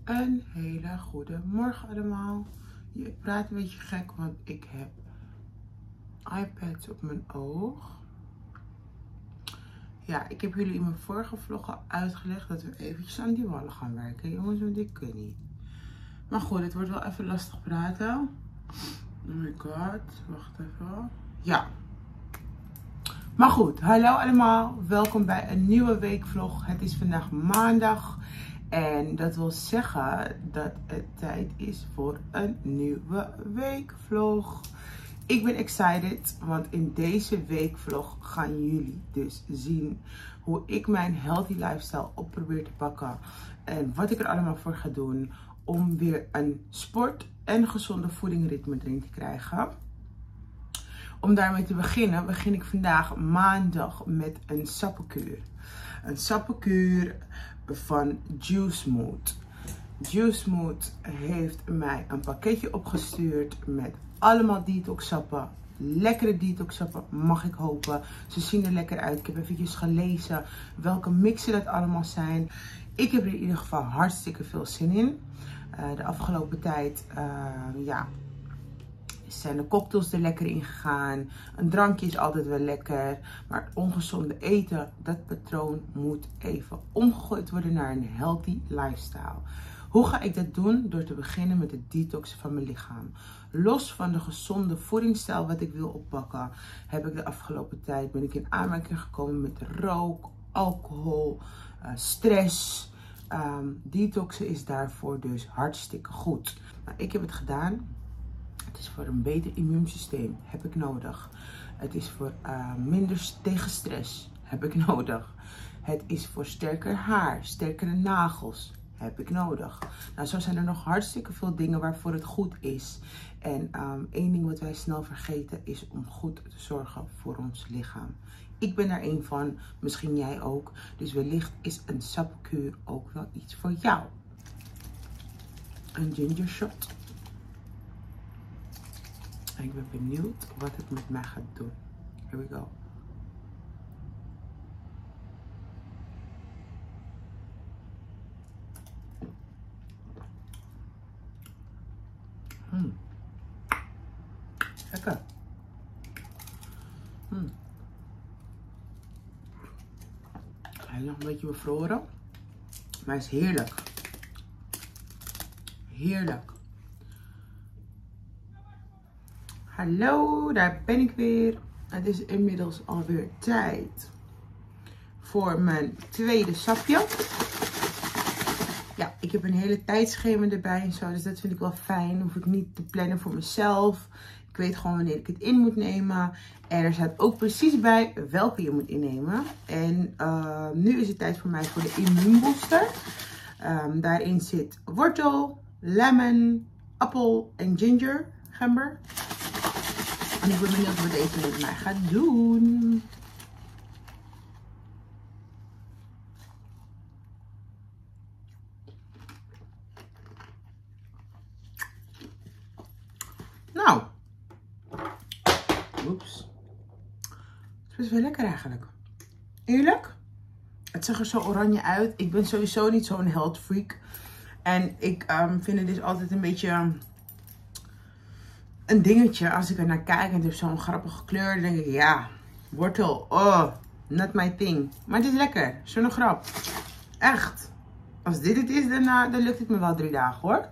Een hele goede morgen allemaal. Je praat een beetje gek, want ik heb iPads op mijn oog. Ja, ik heb jullie in mijn vorige vlog al uitgelegd dat we eventjes aan die wallen gaan werken. Jongens, want ik kan niet. Maar goed, het wordt wel even lastig praten. Oh my god, wacht even. Ja. Maar goed, hallo allemaal. Welkom bij een nieuwe weekvlog. Het is vandaag maandag. En dat wil zeggen dat het tijd is voor een nieuwe weekvlog. Ik ben excited, want in deze weekvlog gaan jullie dus zien hoe ik mijn healthy lifestyle op probeer te pakken. En wat ik er allemaal voor ga doen om weer een sport- en gezonde voedingritme erin te krijgen. Om daarmee te beginnen, begin ik vandaag maandag met een sappenkuur. Een sappenkuur van Juicemood. Juicemood heeft mij een pakketje opgestuurd met allemaal detoxsappen. Lekkere detoxsappen, mag ik hopen. Ze zien er lekker uit. Ik heb eventjes gelezen welke mixen dat allemaal zijn. Ik heb er in ieder geval hartstikke veel zin in. De afgelopen tijd, zijn de cocktails er lekker in gegaan. Een drankje is altijd wel lekker. Maar ongezonde eten, dat patroon moet even omgegooid worden naar een healthy lifestyle. Hoe ga ik dat doen? Door te beginnen met het detoxen van mijn lichaam. Los van de gezonde voedingsstijl wat ik wil oppakken, heb ik de afgelopen tijd ben ik in aanraking gekomen met rook, alcohol, stress. Detoxen is daarvoor dus hartstikke goed. Nou, ik heb het gedaan. Het is voor een beter immuunsysteem, heb ik nodig. Het is voor minder tegen stress, heb ik nodig. Het is voor sterker haar, sterkere nagels, heb ik nodig. Nou, zo zijn er nog hartstikke veel dingen waarvoor het goed is. En één ding wat wij snel vergeten is om goed te zorgen voor ons lichaam. Ik ben daar één van, misschien jij ook. Dus wellicht is een sapkuur ook wel iets voor jou. Een ginger shot. En ik ben benieuwd wat het met mij gaat doen. Here we go. Lekker. Hij is nog een beetje bevroren. Maar hij is heerlijk. Heerlijk. Hallo, daar ben ik weer. Het is inmiddels alweer tijd voor mijn tweede sapje. Ja, ik heb een hele tijdschema erbij en zo, dus dat vind ik wel fijn. Hoef ik niet te plannen voor mezelf. Ik weet gewoon wanneer ik het in moet nemen. En er staat ook precies bij welke je moet innemen. En nu is het tijd voor mij voor de immuunbooster. Daarin zit wortel, lemon, appel en ginger, gember. En ik ben benieuwd wat deze met mij gaat doen. Nou. Oeps. Het is wel lekker eigenlijk. Eerlijk. Het zag er zo oranje uit. Ik ben sowieso niet zo'n health freak. En ik vind het dus altijd een beetje een dingetje als ik er naar kijk en het heeft zo'n grappige kleur. Dan denk ik, ja, wortel, oh, not my thing. Maar het is lekker, zo'n grap. Echt. Als dit het is, dan lukt het me wel 3 dagen hoor.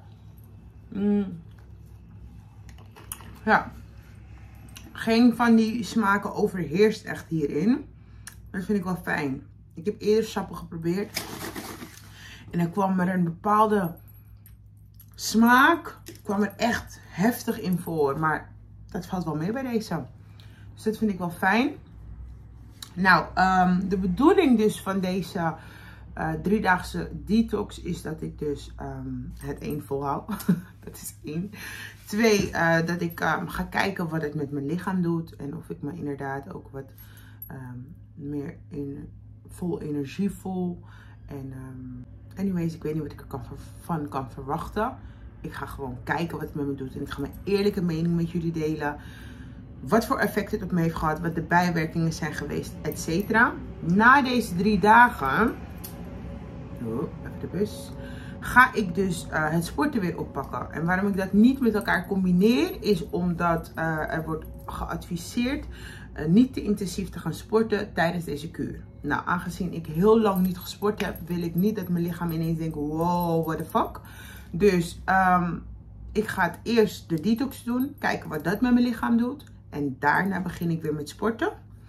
Ja. Geen van die smaken overheerst echt hierin. Dat vind ik wel fijn. Ik heb eerder sappen geprobeerd. En dan kwam er een bepaalde smaak. Kwam er echt heftig in voor. Maar dat valt wel mee bij deze. Dus dat vind ik wel fijn. Nou, de bedoeling dus van deze 3-daagse detox is dat ik dus het 1 volhoud. Dat is 1. 2, dat ik ga kijken wat het met mijn lichaam doet. En of ik me inderdaad ook wat meer vol energie voel. En anyways, ik weet niet wat ik ervan kan verwachten. Ik ga gewoon kijken wat het met me doet. En ik ga mijn eerlijke mening met jullie delen. Wat voor effect het op me heeft gehad. Wat de bijwerkingen zijn geweest, etc. Na deze 3 dagen. Oh, even de bus, ga ik dus het sporten weer oppakken. En waarom ik dat niet met elkaar combineer, is omdat er wordt geadviseerd niet te intensief te gaan sporten tijdens deze kuur. Nou, aangezien ik heel lang niet gesport heb, wil ik niet dat mijn lichaam ineens denkt, wow, what the fuck. Dus ik ga het eerst de detox doen, kijken wat dat met mijn lichaam doet. En daarna begin ik weer met sporten.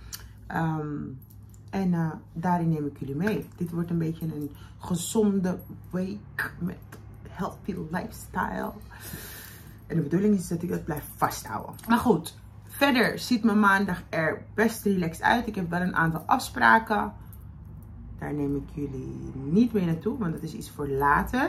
Daarin neem ik jullie mee. Dit wordt een beetje een gezonde week met healthy lifestyle. En de bedoeling is dat ik dat blijf vasthouden. Maar goed, verder ziet mijn maandag er best relaxed uit. Ik heb wel een aantal afspraken. Daar neem ik jullie niet mee naartoe, want dat is iets voor later.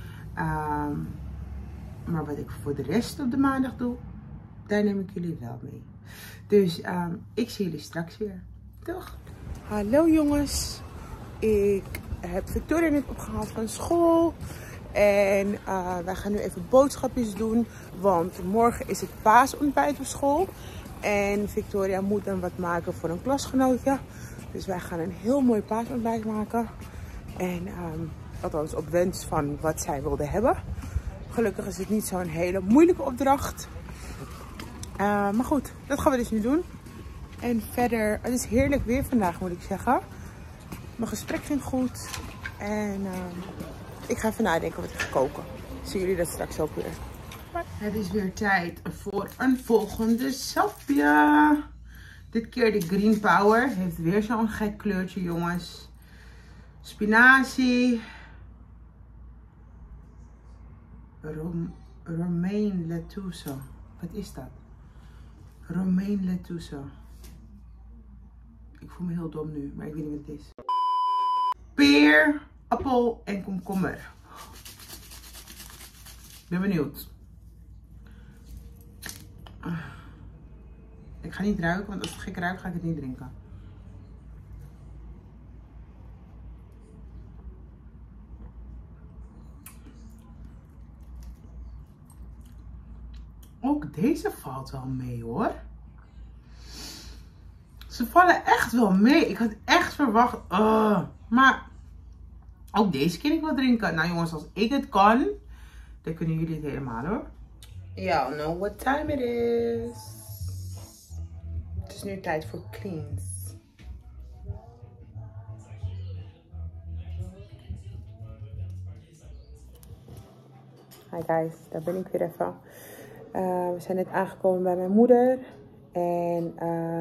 Maar wat ik voor de rest op de maandag doe, daar neem ik jullie wel mee. Dus ik zie jullie straks weer. Doeg! Hallo jongens. Ik heb Victoria net opgehaald van school. En wij gaan nu even boodschapjes doen. Want morgen is het paasontbijt op school. En Victoria moet dan wat maken voor een klasgenootje. Dus wij gaan een heel mooi paasontbijt maken. En althans op wens van wat zij wilde hebben. Gelukkig is het niet zo'n hele moeilijke opdracht. Maar goed, dat gaan we dus nu doen. En verder, het is heerlijk weer vandaag, moet ik zeggen. Mijn gesprek ging goed. En ik ga even nadenken wat ik ga koken. Zien jullie dat straks ook weer. Het is weer tijd voor een volgende sapje. Dit keer de Green Power. Heeft weer zo'n gek kleurtje, jongens. Spinazie. Romaine lettuce. Wat is dat? Romaine lettuce. Ik voel me heel dom nu, maar ik weet niet wat het is. Peer, appel en komkommer. Ik ben benieuwd. Ik ga niet ruiken, want als het gek ruikt, ga ik het niet drinken. Ook deze valt wel mee, hoor. Ze vallen echt wel mee. Ik had echt verwacht. Maar ook deze kan ik wel drinken. Nou jongens, als ik het kan, dan kunnen jullie het helemaal, hoor. Y'all know what time it is. Het is nu tijd voor cleans. Hi guys, daar ben ik weer even. We zijn net aangekomen bij mijn moeder. En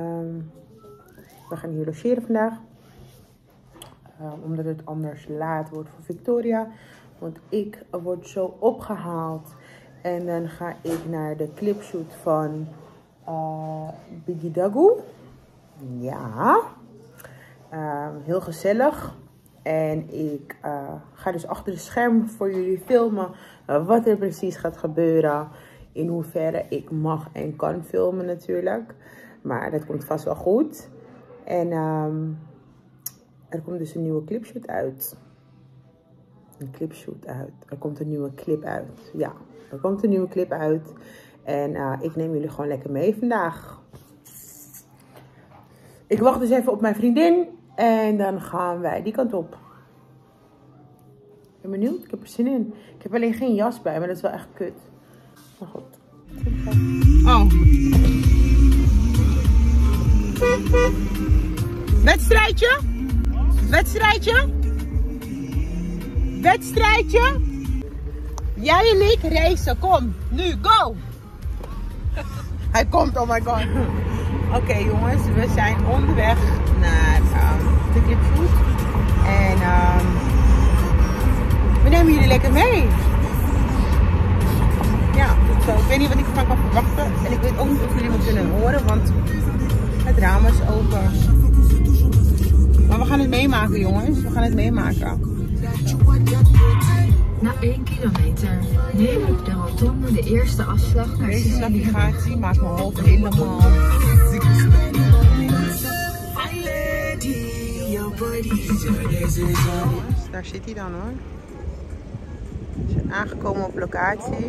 we gaan hier logeren vandaag. Omdat het anders laat wordt voor Victoria. Want ik word zo opgehaald. En dan ga ik naar de clipshoot van Biggie Dagu. Ja. Heel gezellig. En ik ga dus achter de schermen voor jullie filmen. Wat er precies gaat gebeuren. In hoeverre ik mag en kan filmen natuurlijk. Maar dat komt vast wel goed. En er komt dus een nieuwe clipshoot uit. Een clipshoot uit. Er komt een nieuwe clip uit. Ja, er komt een nieuwe clip uit. En ik neem jullie gewoon lekker mee vandaag. Ik wacht dus even op mijn vriendin. En dan gaan wij die kant op. Ik ben benieuwd. Ik heb er zin in. Ik heb alleen geen jas bij, maar dat is wel echt kut. Maar goed. Oh. Wedstrijdje? Wedstrijdje? Wedstrijdje? Jij en ik racen. Kom. Nu, go! Hij komt, oh my god. Oké, jongens, we zijn onderweg naar de clipshoot. En we nemen jullie lekker mee. Ja, tot zo. Ik weet niet wat ik ervan kan verwachten. En ik weet ook niet of jullie me kunnen horen, want het raam is open. Maar we gaan het meemaken, jongens. We gaan het meemaken. Na 1 kilometer neem op de rotonde de eerste afslag naar deze navigatie maakt mijn hoofd helemaal ziek. Daar zit hij dan, hoor. We zijn aangekomen op locatie.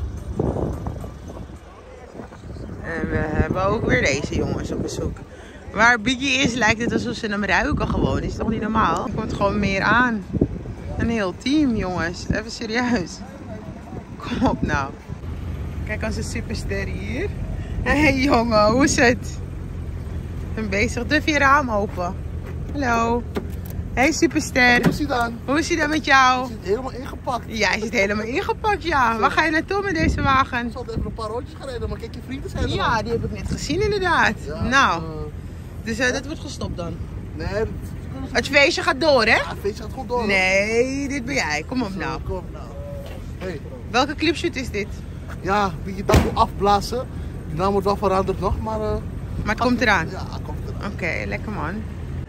En we hebben ook weer deze jongens op bezoek. Waar Biggie is, lijkt het alsof ze hem ruiken gewoon. Is toch niet normaal? Er komt gewoon meer aan. Een heel team, jongens. Even serieus. Kom op nou. Kijk, als een superster hier. Hé hey, jongen, hoe is het? Ik ben bezig. Durf je raam open? Hallo. Hey superster. Hoe is hij dan? Hoe is hij dan met jou? Hij zit helemaal ingepakt. Ja, hij zit helemaal ingepakt, ja. Waar ga je naartoe met deze wagen? Ik zal even een paar rondjes gereden, maar kijk, je vrienden zijn er Ja, al. die heb ik net gezien inderdaad. Ja, Nou, dus dat wordt gestopt dan? nee, Het feestje gaat door, hè? ja, het feestje gaat goed door. Nee, dit ben jij. Kom op nou. Kom op nou. Hey. Welke clipshoot is dit? Ja, een beetje dak afblazen. De naam wordt wel veranderd nog, maar... Maar het komt eraan? Ja, het komt eraan. Oké, lekker man.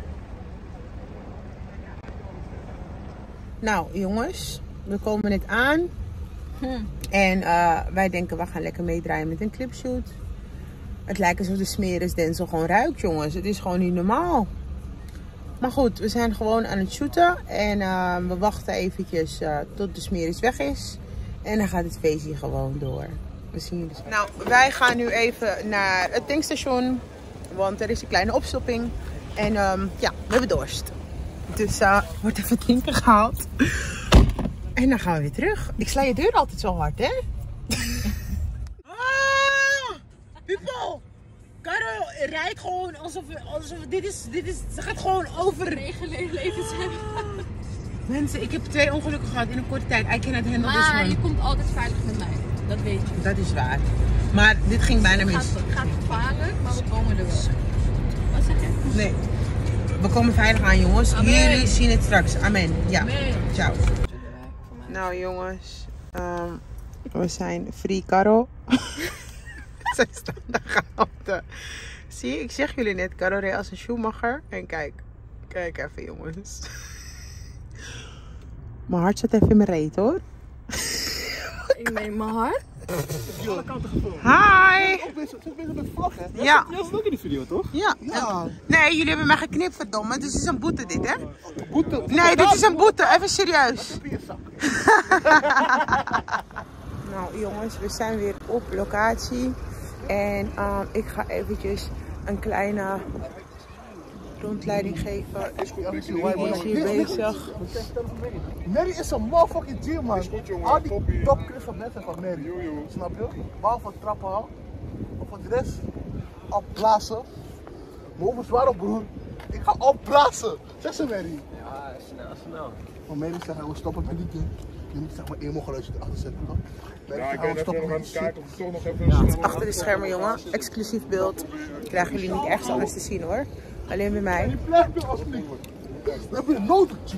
Nou jongens, we komen net aan. En wij denken we gaan lekker meedraaien met een clipshoot. Het lijkt alsof de Smeris Denzel gewoon ruikt, jongens. Het is gewoon niet normaal. Maar goed, we zijn gewoon aan het shooten. En we wachten eventjes tot de Smeris weg is. En dan gaat het feestje gewoon door. We zien jullie. Nou, wij gaan nu even naar het tankstation. Want er is een kleine opstopping. En ja, we hebben dorst. Dus wordt even drinken gehaald. En dan gaan we weer terug. Ik sla je deur altijd zo hard, hè? People! Caro rijdt gewoon alsof dit is, ze gaat gewoon over. Levens hebben. Mensen, ik heb 2 ongelukken gehad in een korte tijd. I cannot handle this Maar one. je komt altijd veilig met mij. Dat weet je. Dat is waar. Maar dit ging bijna mis. Het gaat gevaarlijk, maar we komen er wel. Wat zeg je? Nee. We komen veilig aan, jongens. Amen. Jullie zien het straks. Amen. Ja. Amen. Ciao. Nou jongens, we zijn Free Caro. Zij staan daar gehouden. Zie je, ik zeg jullie net, Caro reed als een Schumacher. En kijk even jongens. Mijn hart zit even in mijn reet hoor. Ik neem mijn hart. Alle kanten gevonden. Hi! Ook bezig met vlog, hè? Ja. Jij zit ook in die video, toch? Ja. Ja. Nee, jullie hebben mij geknipt verdomme. Dus het is een boete dit hè? Boete. Nee, dit is een boete. Even serieus. Pierzak. Nou jongens, we zijn weer op locatie. En ik ga eventjes een kleine rondleiding geven. Die is hier bezig. Mary is een motherfucking G, man. Al die topclips van mensen van Mary. Snap je? Behalve het trappen al. Maar voor de rest, opblazen. Mijn hoofd is warm, broer. Ik ga opblazen. Zeg ze, Mary. Ja, snel. Maar Mary zegt, we stoppen met die ding. Je moet zeg maar emo-geluidje erachter zetten, toch? Ja, ik ben even gaan kijken of ik toch nog even Achter de schermen jongen, exclusief beeld. Krijgen jullie niet ergens anders te zien hoor. Alleen bij mij. Die blijft me alsjeblieft. We hebben een notenchip.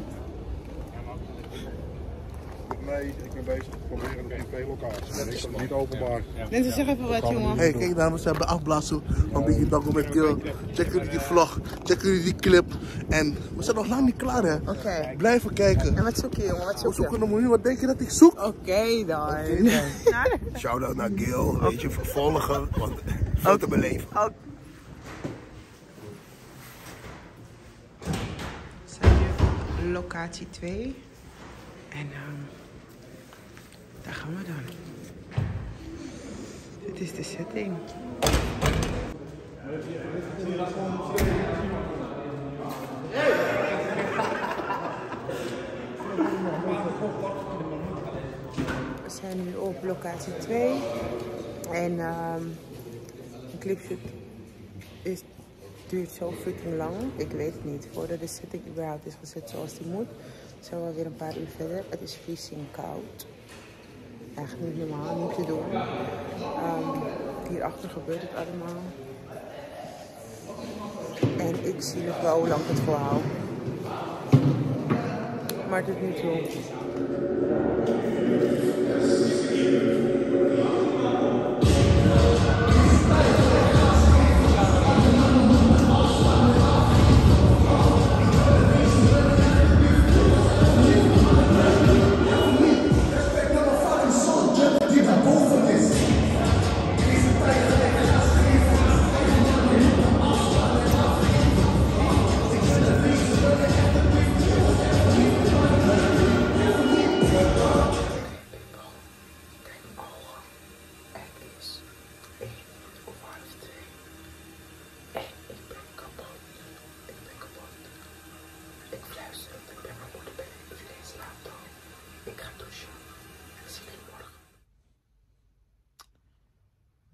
Nee, ik ben bezig te proberen op twee locaties. Dat is niet openbaar. Mensen zeg even wat jongen. Hey, kijk dames, we hebben afblazen van Biggie Doggo met Kill. Checken jullie die vlog, checken jullie die clip. En we zijn nog lang niet klaar hè. Oké. Blijven kijken. En wat zoek je jongen, wat We zoek zoeken je? een miljoen, wat denk je dat ik zoek? Oké dan. Shout-out naar Gil, weet je, vervolgen, want veel te beleven. We zijn nu locatie 2. En daar gaan we dan. Dit is de setting. We zijn nu op locatie 2. En een clipshoot duurt zo freaking lang. Ik weet het niet. Voordat de setting überhaupt is gezet zoals die moet, zijn we weer een paar uur verder. Het is vriezing koud. Eigenlijk niet normaal, niet te doen. Hierachter gebeurt het allemaal. En ik zie nog wel hoe lang het volhoudt. Maar tot nu toe.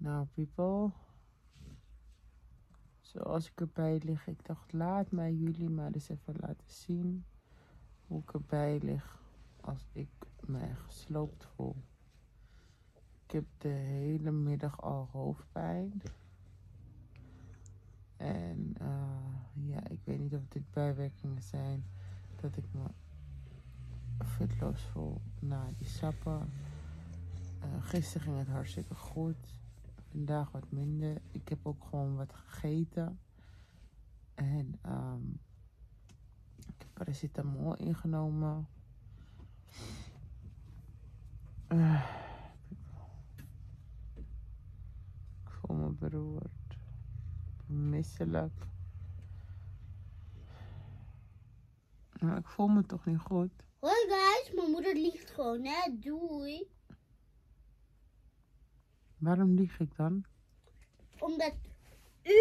Nou, people. Zoals ik erbij lig. Ik dacht, laat mij jullie maar eens even laten zien hoe ik erbij lig als ik mij gesloopt voel. Ik heb de hele middag al hoofdpijn. En ja, ik weet niet of dit bijwerkingen zijn. Dat ik me fitloos voel na die sappen. Gisteren ging het hartstikke goed. Vandaag wat minder. Ik heb ook gewoon wat gegeten. En ik heb paracetamol ingenomen. Ik voel me beroerd. Misselijk. Maar ik voel me toch niet goed. Hoi guys, mijn moeder liegt gewoon, hè? Doei. Waarom lieg ik dan? Omdat u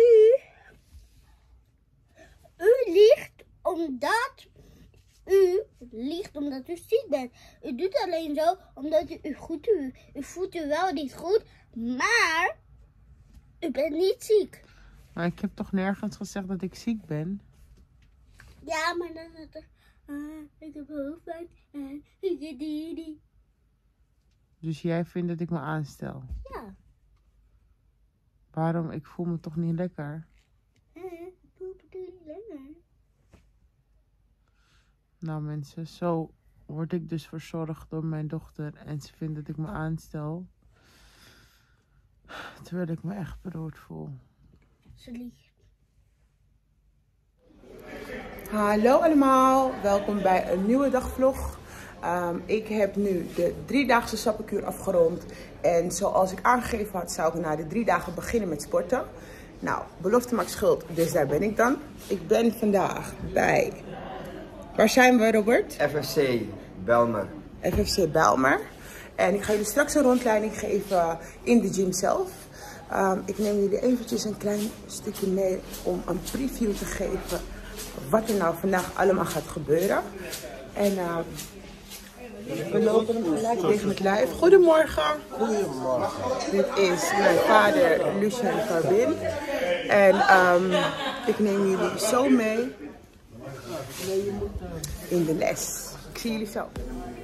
liegt omdat u ziek bent. U doet alleen zo omdat u voelt u wel niet goed, maar u bent niet ziek. Maar ik heb toch nergens gezegd dat ik ziek ben? Ja, maar dan is het ik heb hoofdpijn en ik heb die. Dus jij vindt dat ik me aanstel? Ja. Waarom? Ik voel me toch niet lekker? Ik voel me niet lekker. Nou mensen, zo word ik dus verzorgd door mijn dochter en ze vindt dat ik me aanstel. Terwijl ik me echt beroerd voel. Ze liegt. Hallo allemaal, welkom bij een nieuwe dagvlog. Ik heb nu de 3-daagse sappenkuur afgerond. En zoals ik aangegeven had, zou ik na de 3 dagen beginnen met sporten. Nou, belofte maakt schuld, dus daar ben ik dan. Ik ben vandaag bij... Waar zijn we, Robert? FFC Bijlmer. FFC Bijlmer. En ik ga jullie straks een rondleiding geven in de gym zelf. Ik neem jullie eventjes een klein stukje mee om een preview te geven wat er nou vandaag allemaal gaat gebeuren. En we lopen hem gelijk tegen het lijf. Goedemorgen. Goedemorgen. Dit is mijn vader, Lucien Carbin. En ik neem jullie zo mee in de les. Ik zie jullie zo.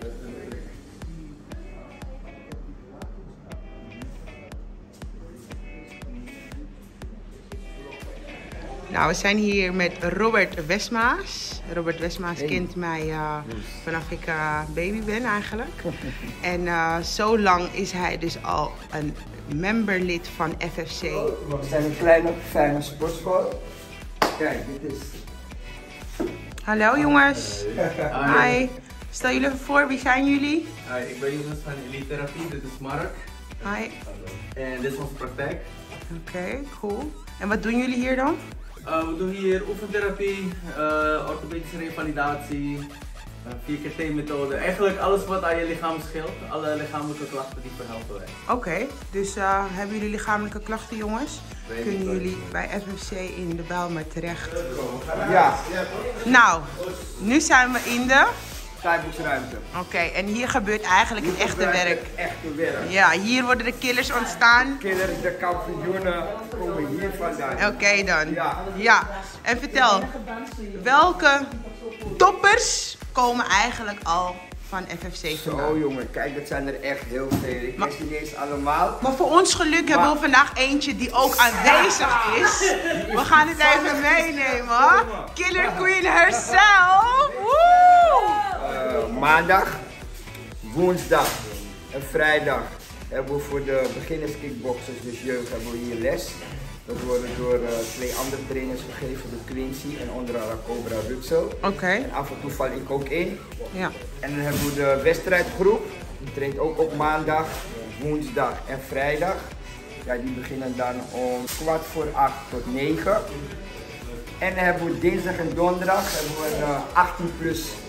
Nou, we zijn hier met Robert Westmaas. Robert Westmaas kent mij vanaf ik baby ben eigenlijk. En zo lang is hij dus al een memberlid van FFC. We zijn een kleine, fijne sportschool. Kijk, dit is... Hallo jongens. Hi. Stel jullie even voor, wie zijn jullie? Hi, ik ben Jonas van Elite Therapie, dit is Mark. Hi. En dit is onze praktijk. Oké, cool. En wat doen jullie hier dan? We doen hier oefentherapie, orthopedische revalidatie, 4x-T-methode. Eigenlijk alles wat aan je lichaam scheelt, alle lichamelijke klachten die verhelpen wij. Oké, dus hebben jullie lichamelijke klachten jongens? Kunnen jullie bij FFC in de Bijlmer terecht? Ja. Nou, nu zijn we in de... Thai-boksruimte. Oké, en hier gebeurt eigenlijk het echte werk. Echte werk. Ja, hier worden de killers ontstaan. Killers, de kampioenen komen hier vandaan. Oké dan. Ja. Ja, en vertel, welke toppers komen eigenlijk al van FFC vandaan? Zo jongen, kijk, dat zijn er echt heel veel. Ik ken ze niet eens allemaal. Maar voor ons geluk hebben we vandaag eentje die ook aanwezig is. We gaan het even meenemen. Killer Queen herself. Woe! Maandag, woensdag en vrijdag hebben we voor de beginners kickboxers, dus jeugd, hebben we hier les. Dat worden door 2 andere trainers gegeven, door Quincy en onder andere Cobra Rutsel. Oké. En af en toe val ik ook in. Ja. En dan hebben we de wedstrijdgroep, die traint ook op maandag, woensdag en vrijdag. Ja, die beginnen dan om 7:45 tot 9. En dan hebben we dinsdag en donderdag hebben we een 18+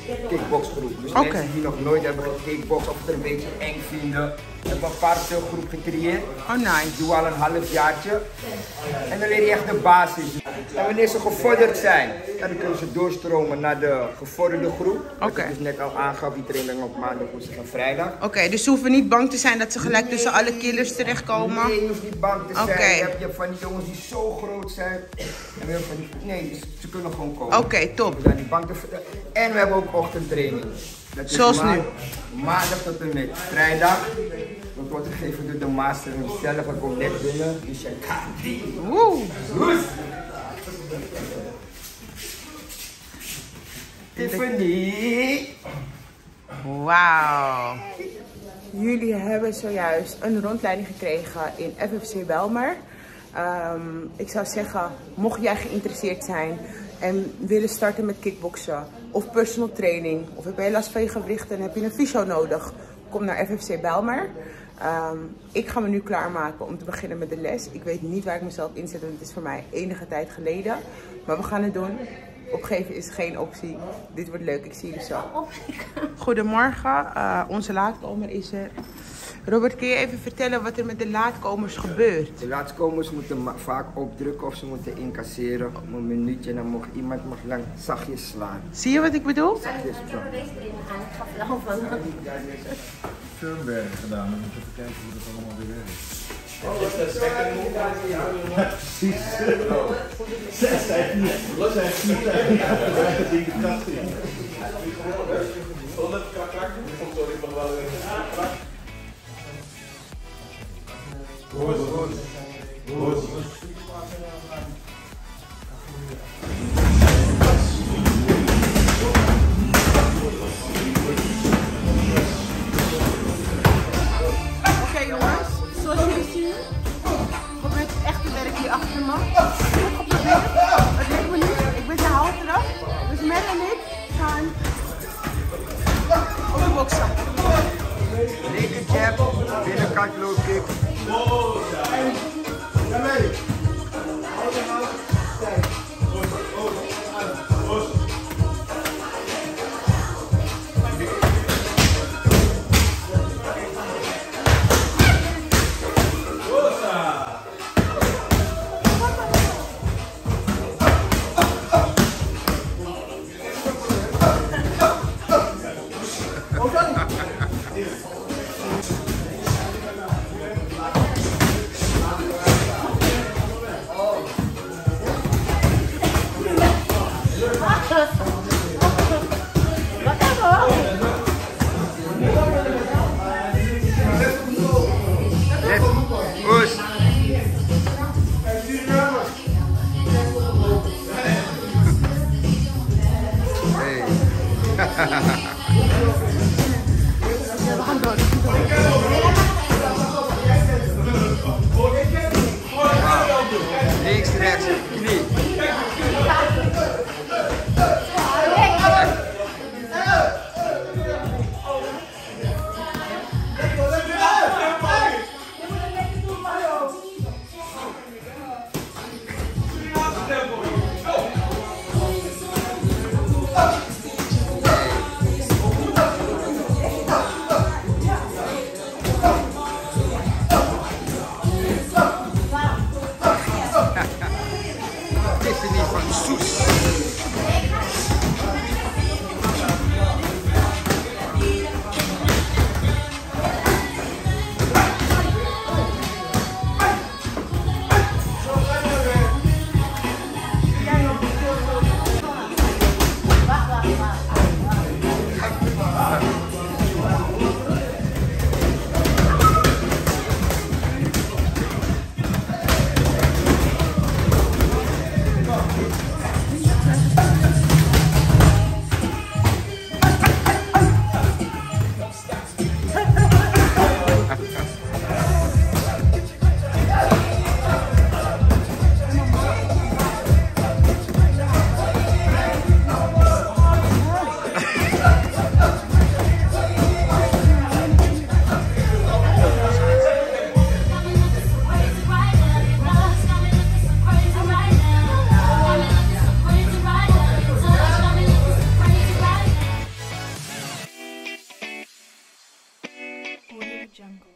kickboxgroep. Dus mensen die nog nooit hebben gekickboxd of het er een beetje eng vinden. We hebben een parallelgroep gecreëerd. Oh nice. Doe al een halfjaartje. En dan leer je echt de basis. En wanneer ze gevorderd zijn, dan kunnen ze doorstromen naar de gevorderde groep. Dat ik dus net al aangaf, die training op maandag, woensdag en vrijdag. Oké, dus ze hoeven niet bang te zijn dat ze gelijk tussen alle killers terechtkomen? Nee, je hoeft niet bang te zijn. Je hebt van die jongens die zo groot zijn. En we hebben van die... Nee, ze kunnen gewoon komen. Oké, top. We zijn niet bang te... En we hebben ook ochtendtraining. Dat is zoals nu? Maandag tot en met vrijdag. Dat wordt gegeven door de master zelf. Ik kom net binnen. Dus je gaat die. Woe! Tiffany! Wauw! Jullie hebben zojuist een rondleiding gekregen in FFC Bijlmer. Ik zou zeggen, mocht jij geïnteresseerd zijn en willen starten met kickboksen of personal training, of heb je last van je gewrichten en heb je een fysio nodig, kom naar FFC Bijlmer. Ik ga me nu klaarmaken om te beginnen met de les. Ik weet niet waar ik mezelf inzet, want het is voor mij enige tijd geleden. Maar we gaan het doen. Opgeven is geen optie. Dit wordt leuk, ik zie jullie zo. Goedemorgen, onze laatkomer is er. Robert, kun je even vertellen wat er met de laatkomers gebeurt? De laatkomers moeten vaak opdrukken of ze moeten incasseren op een minuutje. En dan iemand mag lang zachtjes slaan. Zie je wat ik bedoel? Zachtjes zo. Firmware gedaan, dan moet je even kijken hoe dat allemaal weer werkt. Oké jongens, zoals jullie zien, probeer het echte werk hier achter me. Ik heb geprobeerd, het lukt me niet, ik ben de halve eraf. Dus Mel en ik gaan op de boksen. Linker jab, binnenkant low kick. Jungle.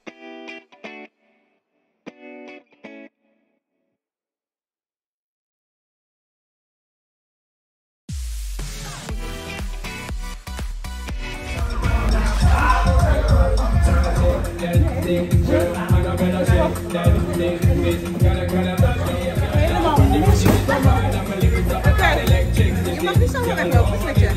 Je mag niet zo lang lopen, snap je?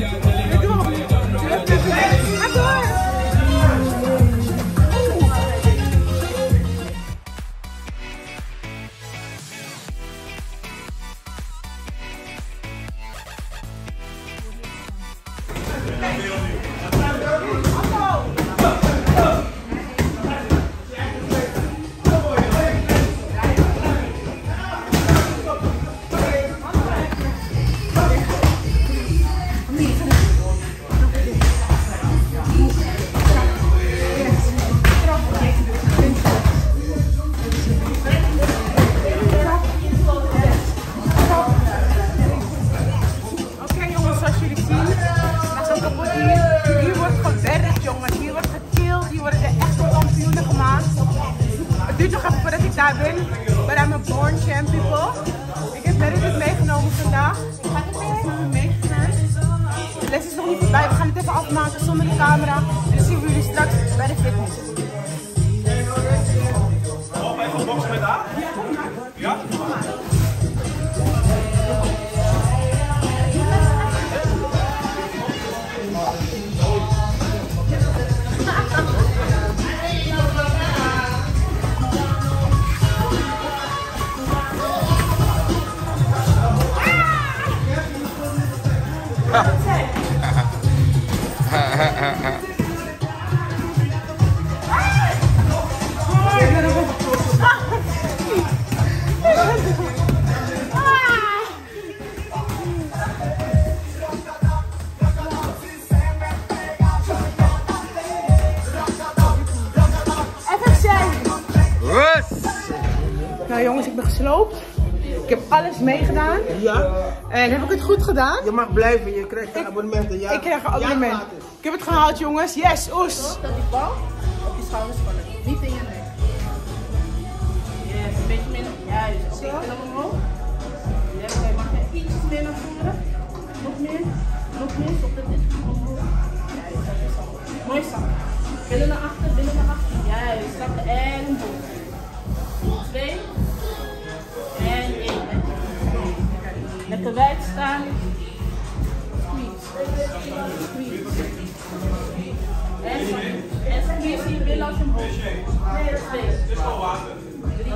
Daar ben, but I'm a born champ people. Ik heb Meredith meegenomen vandaag. Ik ga het even meegegaan. De les is nog niet voorbij, we gaan het even afmaken zonder de camera. En dan zien we jullie straks bij de fitness. Even een box met haar? Ja, kom maar. Ja? Kom maar. Nou jongens, ik ben gesloopt. Ik heb alles meegedaan. Ja. En heb ik het goed gedaan? Je mag blijven, je krijgt een abonnement. Ja. Ik krijg een abonnement. Ik heb het gehaald jongens. Yes, oes. Dat die bal op je schouders vallen. Niet in je nek. Yes, een beetje minder. Juist. Oké, dan omhoog. Yes, oké, mag je ietsjes meer naar voren. Nog meer. Nog meer. Zodat dit omhoog. Juist, dat is al. Mooi zakken. Billen naar achter, billen naar achter. Juist, zakken en omhoog. 2. En 1. Lekker wijd staan. Squeeze. Squeeze. En squeeze je billen als je omhoog. 2. 3. 4.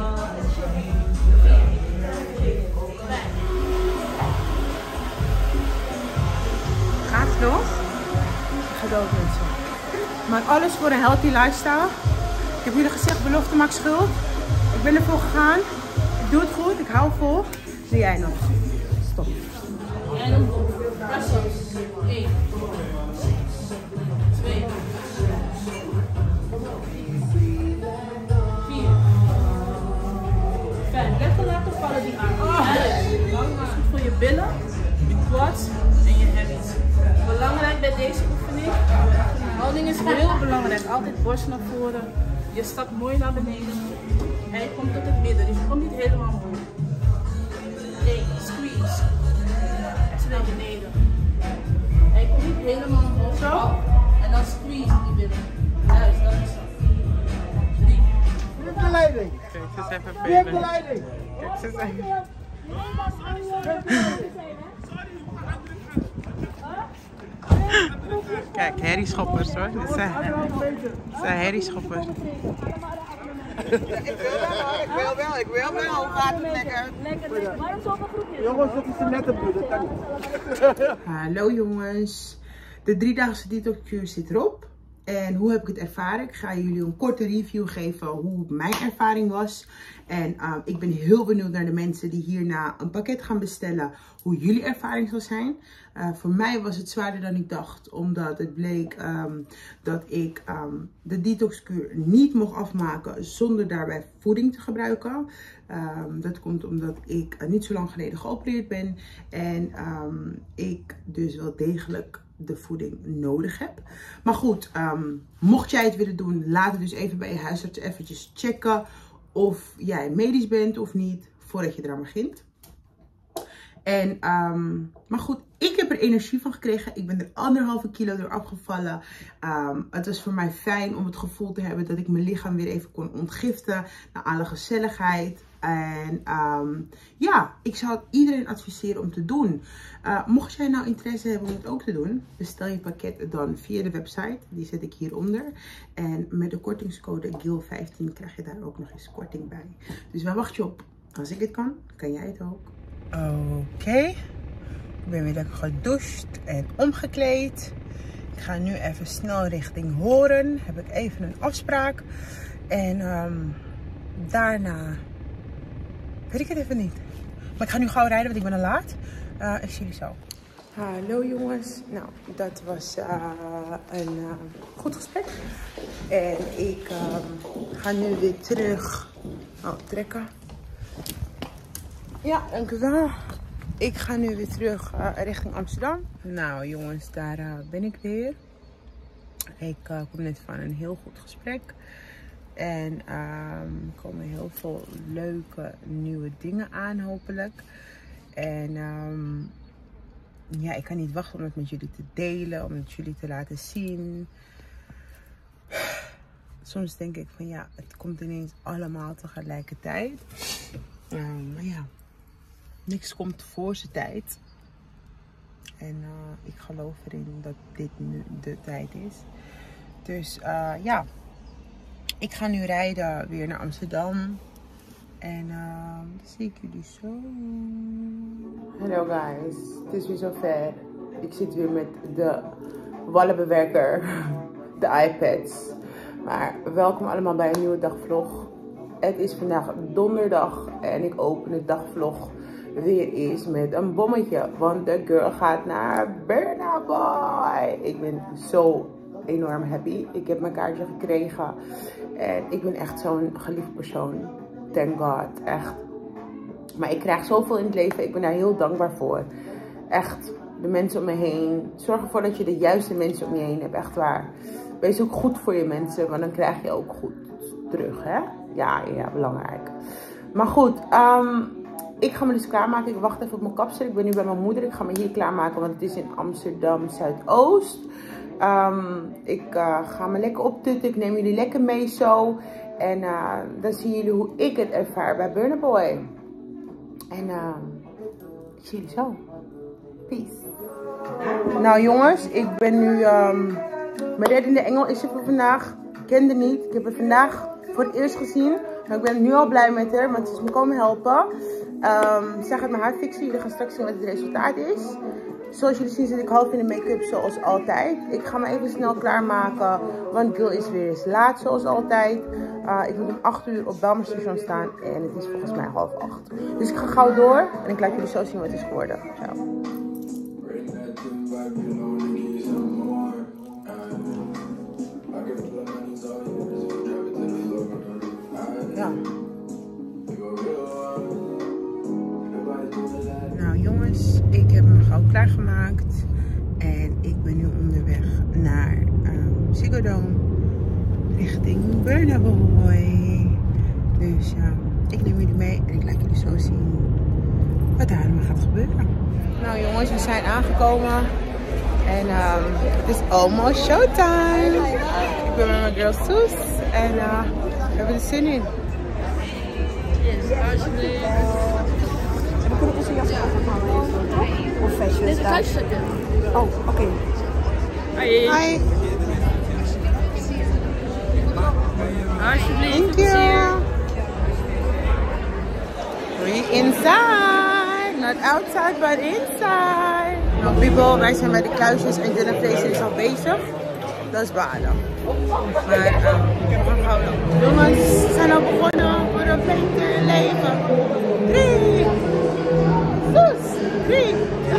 5. Gaat het nog? Ik ga dood mensen. Maar alles voor een healthy lifestyle. Ik heb jullie gezegd, belofte maakt schuld. Ik ben ervoor gegaan. Ik doe het goed, ik hou vol. Doe jij nog? Stop. En omhoog. Press-ups. 1. 2. 4. 5. Lekker laten vallen die armen. Dat is goed voor je billen, je quads en je hammies. Belangrijk bij deze oefening. Houding is heel belangrijk. Altijd borst naar voren. Je stapt mooi naar beneden. En je komt tot het midden. Dus je komt niet helemaal omhoog. 1. Squeeze. Echt naar beneden. En je komt niet helemaal omhoog. Zo. En dan squeeze die billen. Juist, dat is het. 3. Geef de leiding. Kijk, ze is even Geef de leiding. Kijk, ze is even... Kijk, herrieschoppers hoor. Dit zijn herrieschoppers. Ik wil wel. Hoe gaat het lekker? Waarom zoveel groepjes? Jongens, dat is een nette buurt, dat kan niet. Hallo jongens. De 3-daagse detox-kuur zit erop. En hoe heb ik het ervaren? Ik ga jullie een korte review geven hoe mijn ervaring was. En ik ben heel benieuwd naar de mensen die hierna een pakket gaan bestellen. Hoe jullie ervaring zal zijn. Voor mij was het zwaarder dan ik dacht. Omdat het bleek dat ik de detoxkuur niet mocht afmaken zonder daarbij voeding te gebruiken. Dat komt omdat ik niet zo lang geleden geopereerd ben. En ik dus wel degelijk de voeding nodig heb. Maar goed, mocht jij het willen doen, laat het dus even bij je huisarts eventjes checken of jij medisch bent of niet, voordat je eraan begint. En, maar goed, ik heb er energie van gekregen. Ik ben er 1,5 kilo door afgevallen. Het was voor mij fijn om het gevoel te hebben dat ik mijn lichaam weer even kon ontgiften naar alle gezelligheid. En ja, ik zou het iedereen adviseren om te doen. Mocht jij nou interesse hebben om het ook te doen, bestel je pakket dan via de website. Die zet ik hieronder. En met de kortingscode GIL15 krijg je daar ook nog eens korting bij. Dus waar wacht je op? Als ik het kan, kan jij het ook. Oké, ik ben weer lekker gedoucht en omgekleed. Ik ga nu even snel richting Horen. Heb ik even een afspraak. En daarna weet ik het even niet. Maar ik ga nu gauw rijden, want ik ben al laat. Ik zie jullie zo. Hallo jongens. Nou, dat was een goed gesprek. En ik ga nu weer terug. Oh, trekken. Ja, dank u wel. Ik ga nu weer terug richting Amsterdam. Nou jongens, daar ben ik weer. Ik kom net van een heel goed gesprek. En er komen heel veel leuke nieuwe dingen aan hopelijk. En ja, ik kan niet wachten om het met jullie te delen. Om het jullie te laten zien. Soms denk ik van ja, het komt ineens allemaal tegelijkertijd. Maar ja, niks komt voor zijn tijd. En ik geloof erin dat dit nu de tijd is. Dus ja, ik ga nu rijden weer naar Amsterdam. En dan zie ik jullie zo. Hallo guys, het is weer zover. Ik zit weer met de wallenbewerker, de iPads. Maar welkom allemaal bij een nieuwe dagvlog. Het is vandaag donderdag en ik open de dagvlog weer eens met een bommetje. Want de girl gaat naar Burna Boy. Ik ben zo enorm happy. Ik heb mijn kaartje gekregen. En ik ben echt zo'n geliefd persoon. Thank God. Echt. Maar ik krijg zoveel in het leven. Ik ben daar heel dankbaar voor. Echt. De mensen om me heen. Zorg ervoor dat je de juiste mensen om je heen hebt. Echt waar. Wees ook goed voor je mensen. Want dan krijg je ook goed terug. Hè? Ja, belangrijk. Maar goed. Ik ga me dus klaarmaken. Ik wacht even op mijn kapsel. Ik ben nu bij mijn moeder. Ik ga me hier klaarmaken. Want het is in Amsterdam Zuidoost. Ik ga me lekker optutten. Ik neem jullie lekker mee zo. En dan zien jullie hoe ik het ervaar bij Burna Boy. En ik zie jullie zo. Peace. Nou jongens, ik ben nu... mijn reddende engel is er voor vandaag. Ik kende niet. Ik heb haar vandaag voor het eerst gezien. Maar ik ben nu al blij met haar, want ze is me komen helpen. Zij gaat mijn haar fixen. Jullie gaan straks zien wat het resultaat is. Zoals jullie zien zit ik half in de make-up zoals altijd. Ik ga me even snel klaarmaken, want Gil is weer eens laat zoals altijd. Ik moet om 8 uur op Belmerstation staan en het is volgens mij 7:30. Dus ik ga gauw door en ik laat jullie zo zien wat het is geworden. Ciao. Ja. Nou jongens, ik heb me gauw klaargemaakt en ik ben nu onderweg naar Ziggo Dome richting Burna Boy. Dus ik neem jullie mee en ik laat jullie zo zien wat daar allemaal gaat gebeuren. Nou jongens, we zijn aangekomen en het is almost showtime. Ik ben met mijn girls Soes en we hebben er zin in. Alsjeblieft. We kunnen onze jas afhalen even. Of fashion. Dit is een thuisstukje. Oh, oké. Hi. Hi. Alsjeblieft. Thank you. We inside. Not outside, but inside. Nou people, wij zijn bij de kluisjes en Dylan Fraser is al bezig. Dat is balen. Maar we gaan gauw lopen. Jongens, we zijn al begonnen voor een beter leven. 3, 2, 3.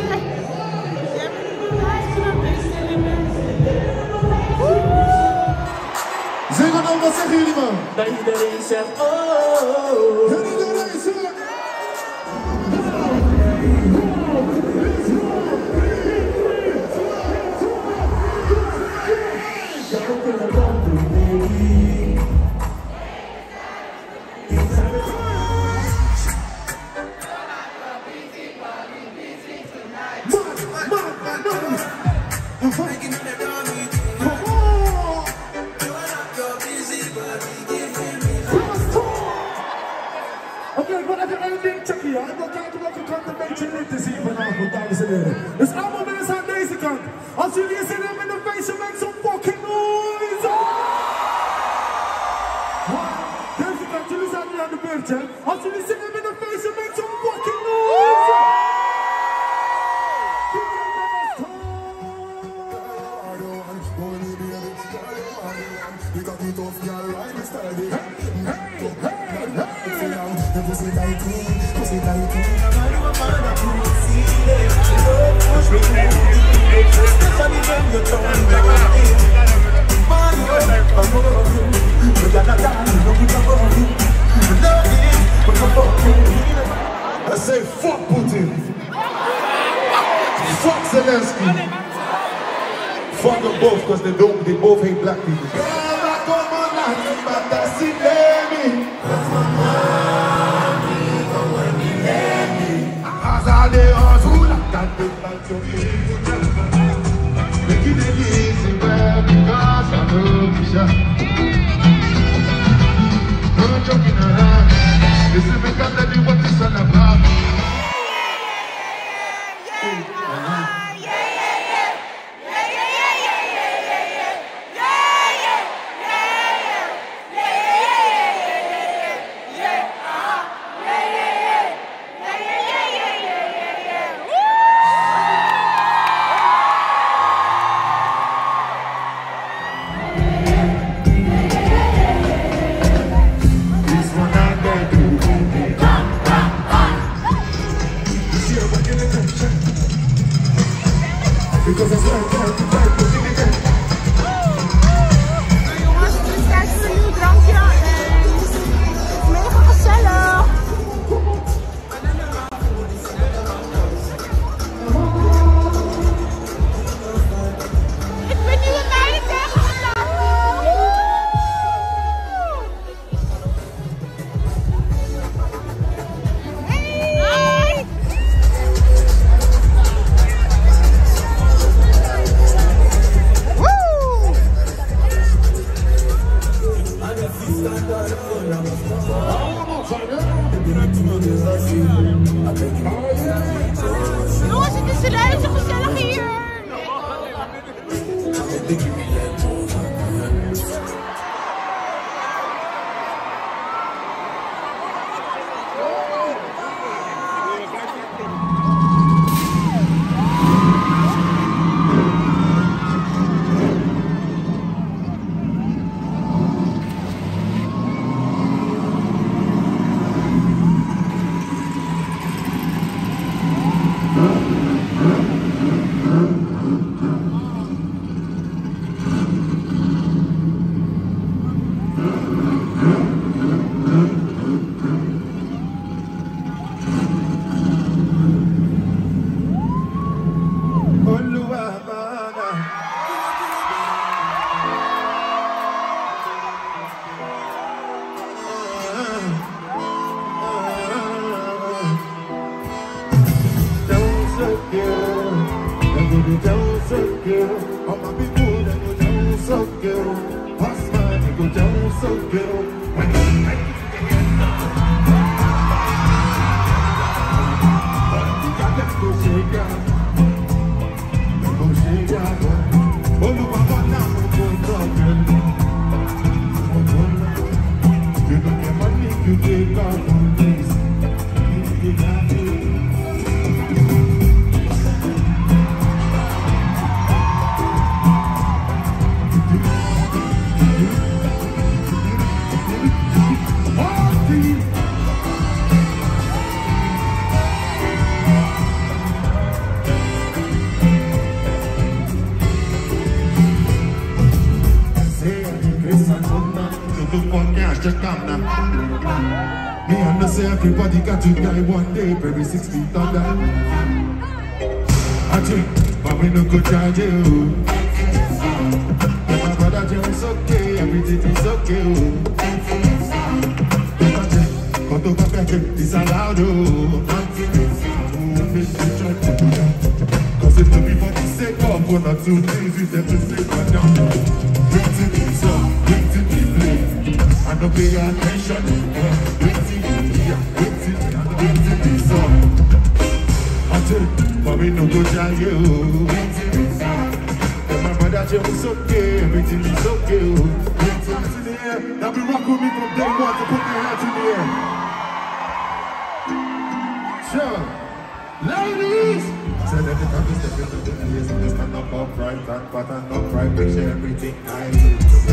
Ziggo Dome, wat zeggen jullie man? Dat iedereen zegt oh. En iedereen zegt It's allemaal mensen aan deze kant. Als jullie zin hebben in de feestje, make some fucking noise! Deze kant, jullie zijn nu aan de beurt, hè? Als jullie zin hebben in de feestje, make some fucking noise! I say fuck Putin. Fuck Zelensky. Fuck them both because they both hate black people. Making it easy, well, because I know you. No joking around. This is because I know what it's all about. Because it's like Jongens, het is tijd voor een nieuw drankje en het is mega gezellig. Ik ben nieuwe meiden tegengekomen. Hey! Jongens, het is reuze gezellig hier. Down so good, all my people that go down so good. Pass my go down so good. You take off on this. You got me. Just come now. Me and say everybody got to die one day, baby 6 feet under. I think, but we no good charge you. My brother James so everything is okay. Quando qualquer is allowed, cause it took me for the sake of 1 or 2 days with them to say my down. Waiting is up, waiting to play. I don't pay attention. Waiting is up. But we no go tell you. And my brother Jim is okay, everything is okay. Hands in the air. Now be rock with me from day 1 to put your hands in the air. Sure. Ladies! So that the time is stepping to the place and just stand up upright, fat and upright, picture everything I do.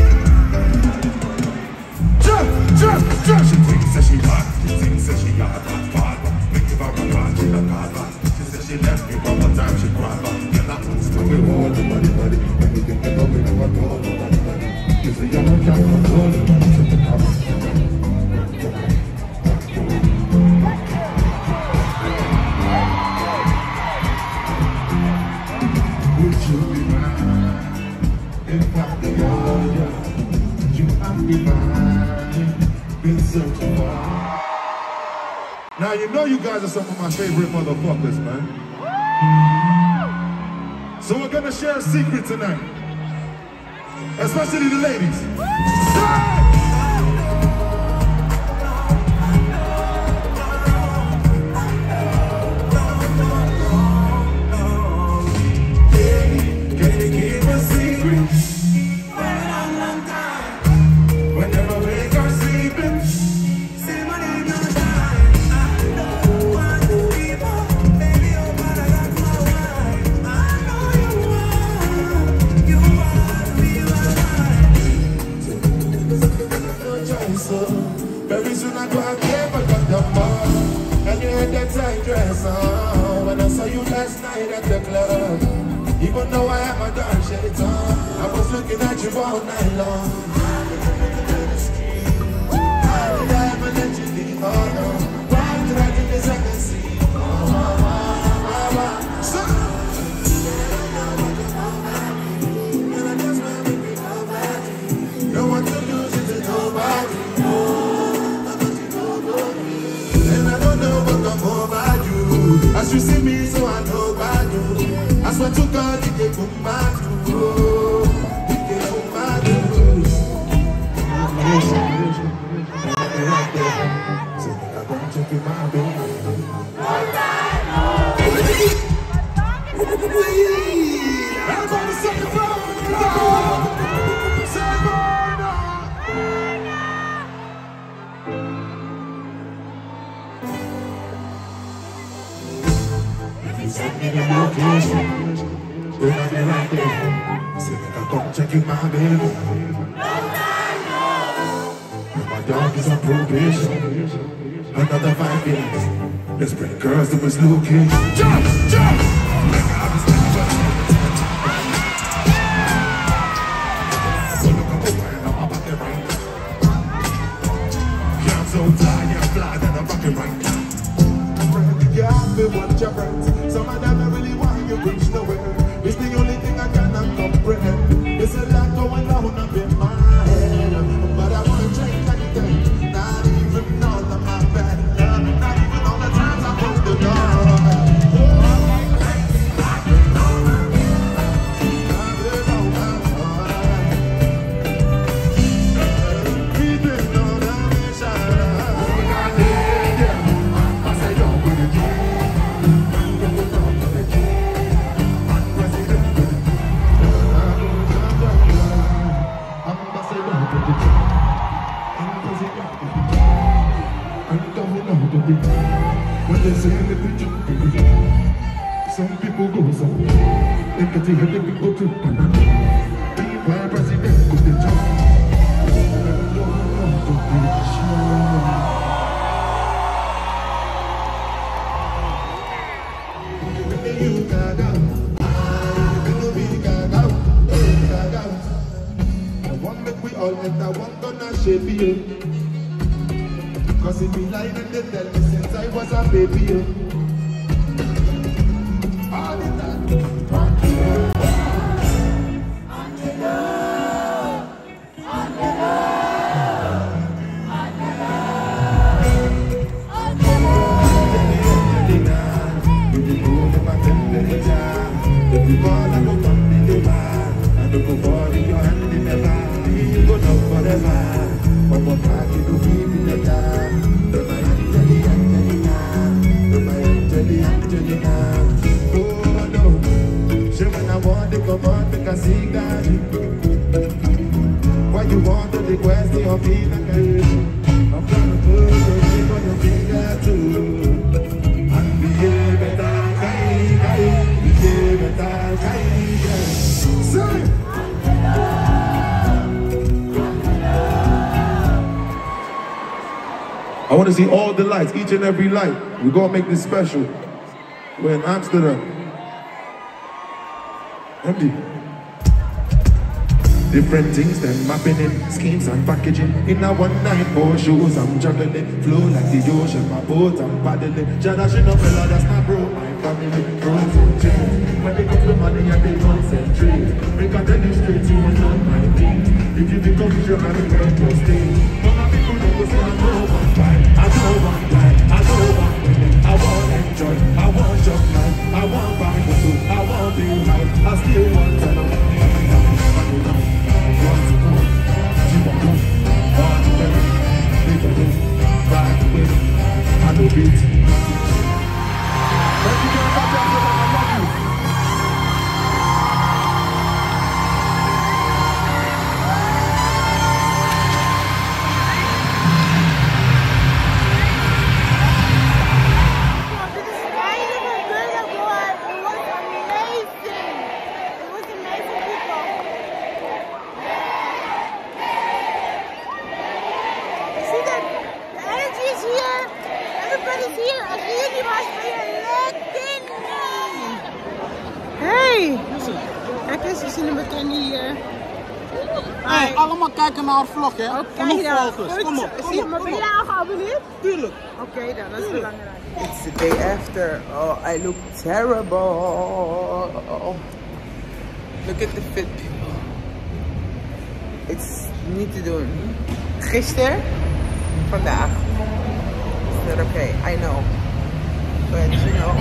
Jump! She thinks that she hot, she thinks that she got hot, make it back on, she not hot. She left me one more time, she cried back. And I was still with all the money. Anything that don't know what all the money. You say you're not trying to control it. Would you be mine? If I be yours, you have be mine. Been searching for. Now you know you guys are some of my favorite motherfuckers, man. So we're gonna share a secret tonight. Especially the ladies. Can you keep a secret? Whenever we go sleeping. Very soon I go and get my number. And you had that tight dress on. When I saw you last night at the club, even though I had my dark shades on, I was looking at you all night long. Why did I ever let you leave? Oh no. Why did I do this? I can see. No one to lose it to nobody. As you see me, so I know about you. I swear to God, you get good mad. You get good mad. So I don't check you, my baby. I'm gonna say it wrong. Send me the location, then I'll be right there. Say that I'll come check you, my baby. And my dog is on probation. Another 5 years. Let's bring girls to his location. Jump! I'm so tired, I'm fly, that I'm rocking right now. Watch your friends. Some of them don't really want you reach nowhere. It's the only thing I cannot comprehend. There's a lot going on up in my head, but I wanna change anything. Not even all of my bad love, not even all the times I broke the door. When they say that they jump, some people go some. They can see how they people too. Meanwhile, president could they jump. One make we all let that one gonna shape you. Cause it be lying and they tell me since I was a baby. All the time. On the love, on the love. Why you want to request your feet again? I'm gonna put the ring on your finger too. And behave better, behave better, say. I want to see all the lights, each and every light. We're gonna make this special. We're in Amsterdam. Empty. Different things, them mapping in schemes and packaging. In a one night, 4 shows, I'm juggling. Flow like the ocean, my boat, I'm paddling. Jadashing up fella, that's my bro, my family. Bros and chains. When they come to money and they concentrate. Make a tell you straight, you will not my thing. If you become sure, I'm going to stay. But my people don't go say, I know one time, I know one time, I know one minute. I want enjoy, I want job life, I want Bible too, I want be right. I still want to know. I know beat. Hey! Kijk eens, we zien een bekende hier. Hey, allemaal kijken naar haar vlog, hè? Oké dan. Kom op, Zie je me ben je al geabonneerd? Tuurlijk. Oké dan, dat is belangrijk. It's the day after. Oh, I look terrible. Look at the fit people. It's niet te doen. Gisteren, vandaag. Oké, I know. But you know.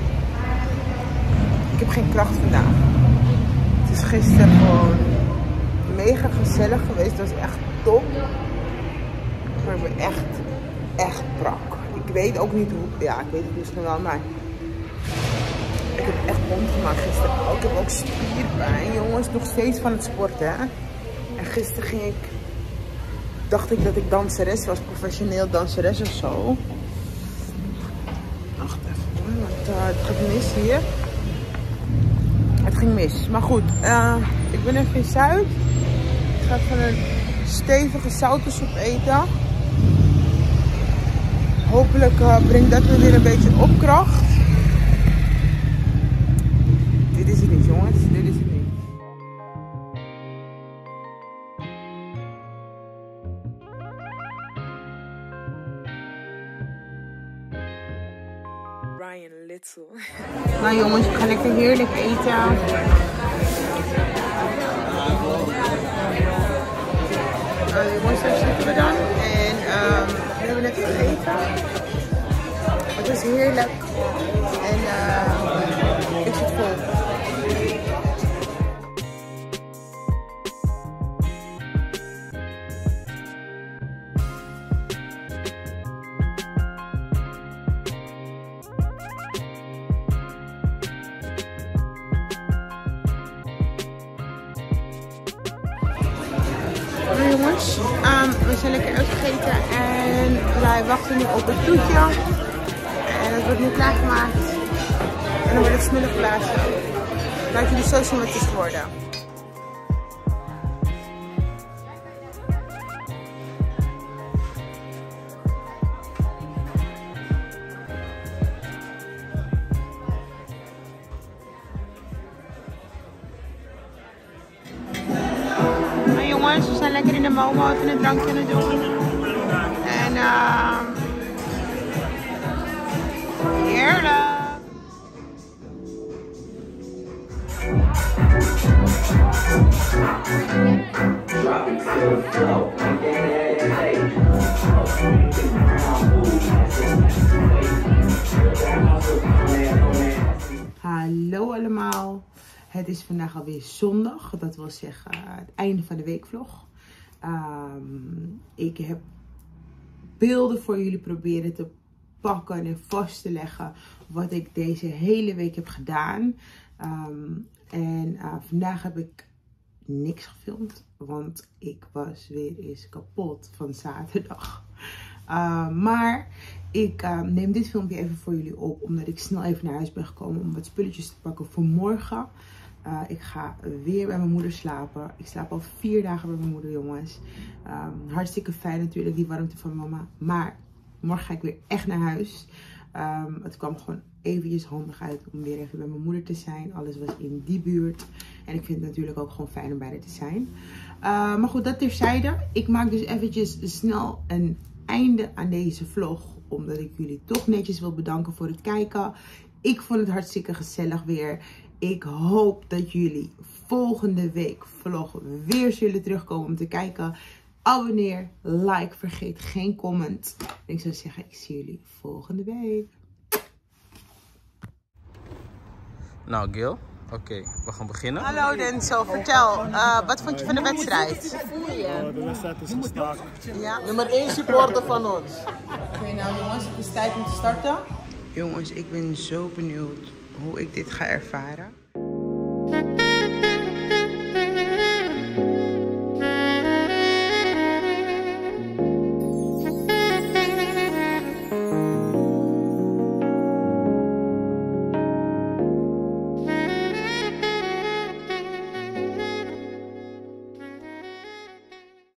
Ik heb geen kracht vandaag. Het is gisteren gewoon mega gezellig geweest. Het was echt top. Maar ik ben echt brak. Ik weet ook niet hoe. Ja, ik weet het misschien wel, maar ik heb echt mond gemaakt gisteren. Oh, ik heb ook spierpijn, jongens. Nog steeds van het sporten, hè. En gisteren dacht ik dat ik danseres was, professioneel danseres of zo. Wacht even hoor, want het gaat mis hier. Het ging mis, maar goed. Ik ben even in Zuid. Ik ga even een stevige zoutensoep eten. Hopelijk brengt dat me weer een beetje op kracht. Dit is het niet, jongens. Dit is het niet. Ryan Little. Nou jongens, ik ga lekker heerlijk eten. Jongens, daar zitten we dan. En we hebben net gegeten. Het is heerlijk. En ik zit vol. Jongens, we zijn lekker uitgegeten en wij wachten nu op het toetje. En het wordt nu klaargemaakt. En dan wordt het smullen geblazen. Laat jullie zo zien wat het is geworden. Jongens, we zijn lekker in de Momo even een drankje aan het doen. En heerlijk! Hallo allemaal! Het is vandaag alweer zondag, dat wil zeggen het einde van de weekvlog. Ik heb beelden voor jullie proberen te pakken en vast te leggen wat ik deze hele week heb gedaan. Vandaag heb ik niks gefilmd, want ik was weer eens kapot van zaterdag. Maar ik neem dit filmpje even voor jullie op, omdat ik snel even naar huis ben gekomen om wat spulletjes te pakken voor morgen. Ik ga weer bij mijn moeder slapen. Ik slaap al 4 dagen bij mijn moeder, jongens. Hartstikke fijn natuurlijk, die warmte van mama. Maar morgen ga ik weer echt naar huis. Het kwam gewoon eventjes handig uit om weer even bij mijn moeder te zijn. Alles was in die buurt. En ik vind het natuurlijk ook gewoon fijn om bij haar te zijn. Maar goed, dat terzijde. Ik maak dus eventjes snel een einde aan deze vlog. Omdat ik jullie toch netjes wil bedanken voor het kijken. Ik vond het hartstikke gezellig weer. Ik hoop dat jullie volgende week vlog weer zullen terugkomen om te kijken. Abonneer, like, vergeet geen comment. En ik zou zeggen, ik zie jullie volgende week. Nou Gil, oké, we gaan beginnen. Hallo Denzel, vertel, wat vond je van de wedstrijd? De wedstrijd is gestaakt. Ja. Nummer 1 supporter van ons. Oké, nou jongens, het is tijd om te starten. Jongens, ik ben zo benieuwd hoe ik dit ga ervaren.